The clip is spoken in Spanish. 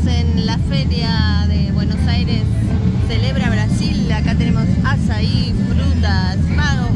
en la feria de Buenos Aires Celebra Brasil. Acá tenemos azaí, frutas, magos.